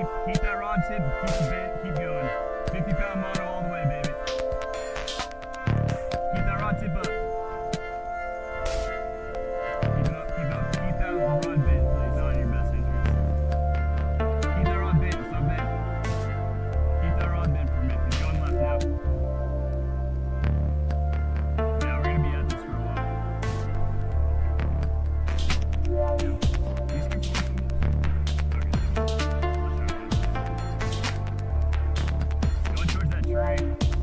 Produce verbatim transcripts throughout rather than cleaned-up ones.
keep keep that rod tip, keep the bent, keep going. fifty pound mono all the way, baby. Keep that rod tip up. Keep it up, keep it up. Keep that rod bent, please, not in your best interest. Keep that rod bent, it's not bent. Keep that rod bent for me. It's going left now. Yeah, we're gonna be at this for a while. Yeah. These keep going. Going towards that tree.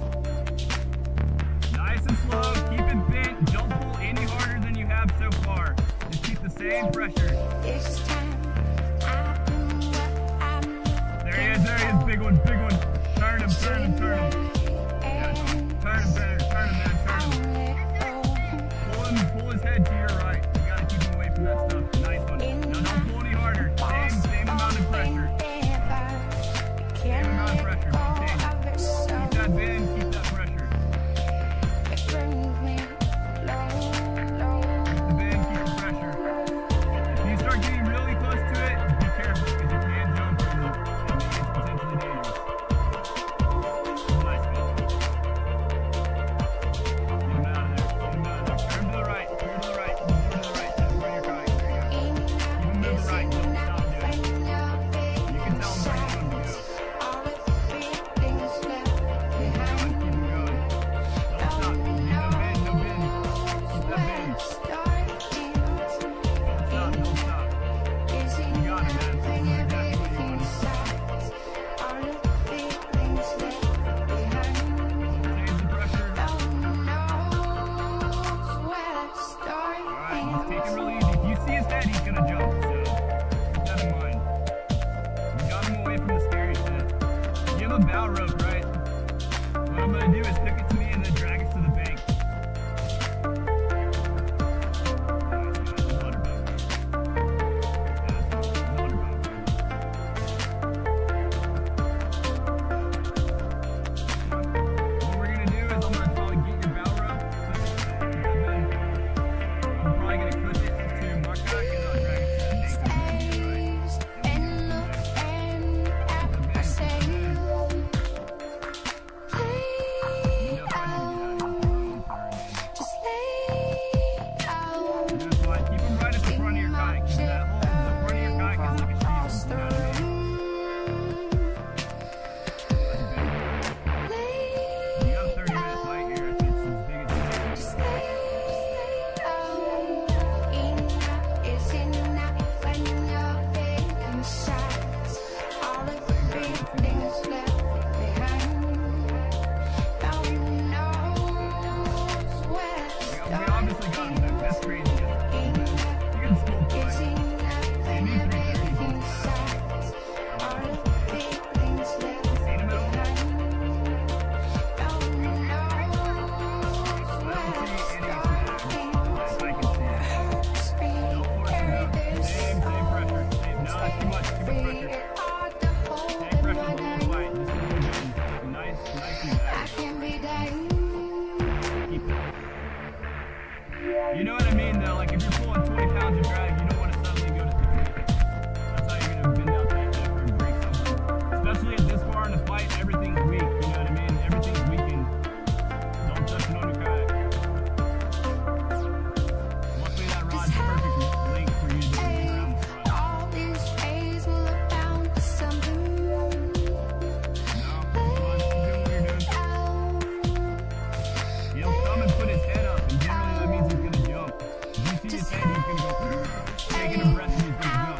Nice and slow. Keep it bent. Don't pull any harder than you have so far. Just keep the same pressure. There he is. There he is. Big one. Big one. Turn him. Turn him. Turn him. Yeah. Turn him better. Turn him, man. Turn him. Pull him. Pull his head to your right. You gotta keep him away from that stuff. Nice one. Now don't pull any harder. Same, same amount of pressure. Same amount of pressure. Maintain. Keep that bend. Keep that pressure. Keep the bend. Keep the pressure. If you start getting really close to it, be careful because you can jump and it's potentially dangerous. Nice, man. Get him out of there. Get him out of there. Turn to the right. Turn to the right. Turn to the right. That's where you're going. There you go. Keep him moving right. Don't stop doing it. You can tell him where you want him to go. Take it really easy. If you see his head, he's gonna jump, so keep that in mind. You got him away from the scary shit. You have a bow rope, right? What I'm gonna do is hook it to me and then drag it to the bank. Nice, man. It's a water boat. Yeah, it's a water boat. What we're gonna do is I'm gonna probably get your bow rope. And then I'm probably gonna clip it to my kayak and I'll drag it to the bank. Keep them right at the front of your kayak. That whole, the front of your kayak is like a shield. You know what I mean? You got thirty minutes light here. It's as big as it We obviously got him there. That's crazy. You can still play. You need three thirty. Seen him at all? I don't see any snags. I can see it. Don't force him out. Same, same pressure. Same. No, that's too much. Too much pressure. Same pressure the whole fight. Just keep it nice, nice and back. Keep it. You know what I mean, though? Like, if you're pulling twenty pounds of drag, you don't want to suddenly go to fifty. That's how you're going to bend out that hip or break something. Especially at this far in the fight, everything's weak. You know what I mean? Everything's weakened. Don't touch it on your kayak. Luckily, that rod's perfect length for you to just move around the front. No, come on, keep doing what you're doing. He'll come and put his head up, and generally that means he's going to jump. If you see his head, he's going to go taking a breath and he's going to jump.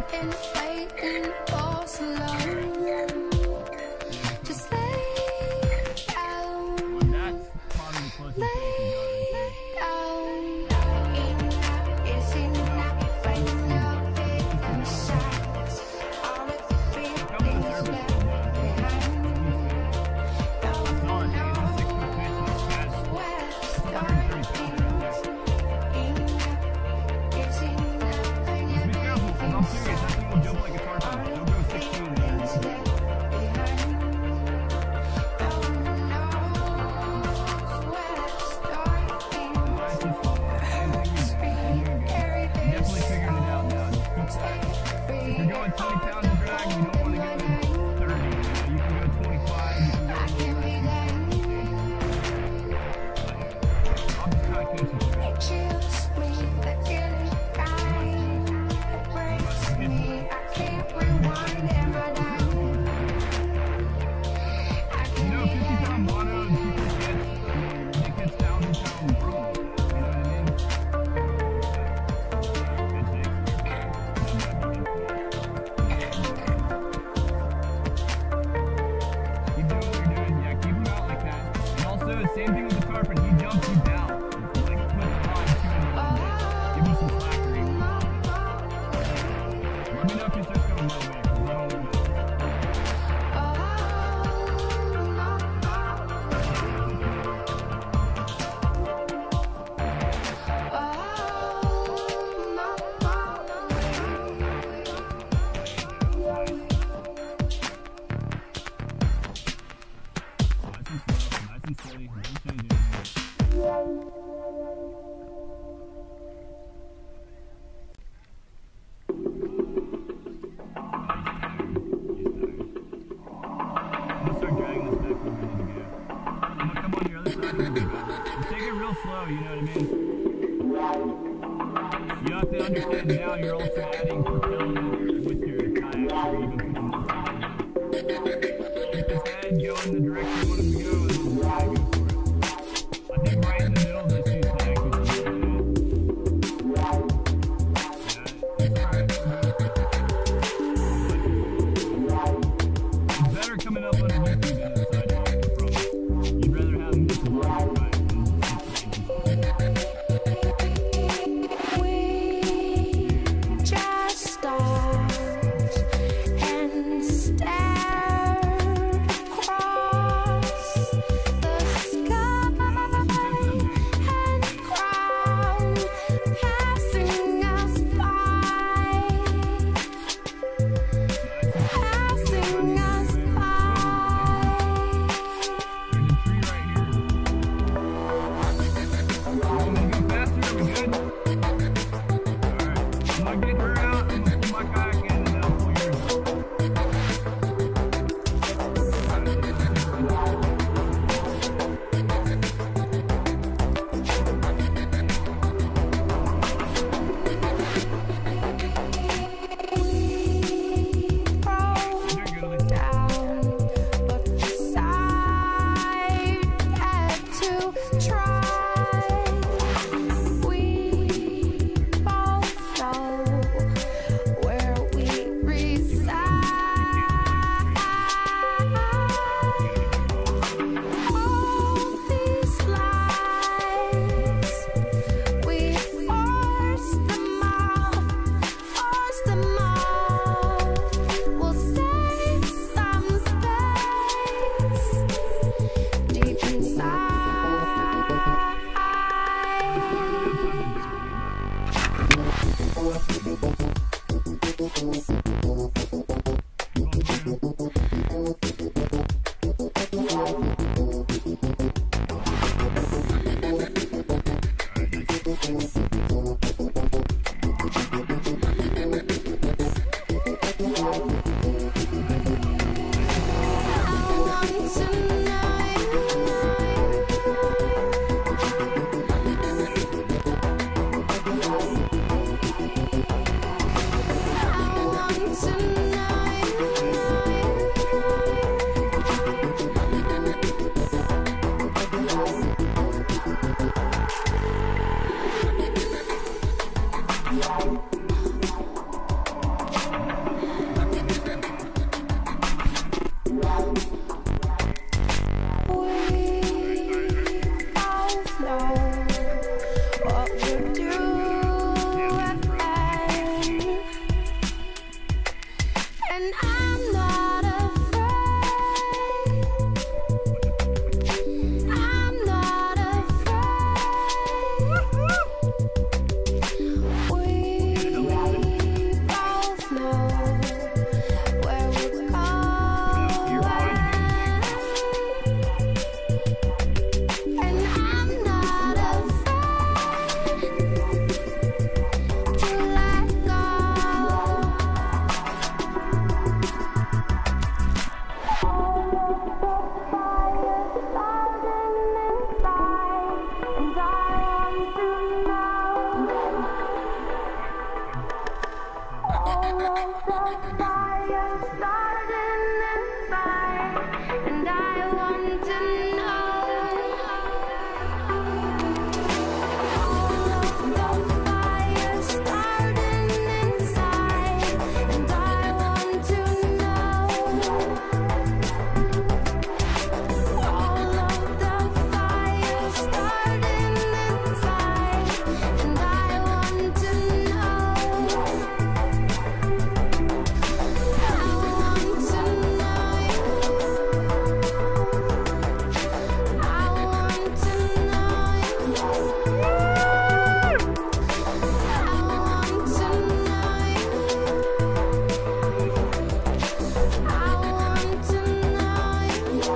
Well, that's probably the closest thing you got right there. Come to the surface. That's all it takes. It's a six foot fish and it's got one hundred thirty pounds right there. Just be careful go, you know what I mean? You have to understand now you're also adding propellant with your kayak, or even putting more propellant. Keep his head, go in the direction you want him to go, and then try to go for it. I think right in the middle of this dude's neck is good. Yeah, it's alright. It's better coming up underneath you than inside you, I promise. You'd rather have him just above your kayak than just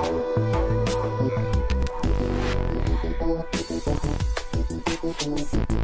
Thank you.